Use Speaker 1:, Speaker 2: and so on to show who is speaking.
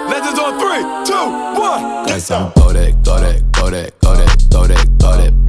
Speaker 1: Legends on 3, 2, 1.
Speaker 2: Got some Kodak, Kodak, Kodak, Kodak, Kodak, Kodak.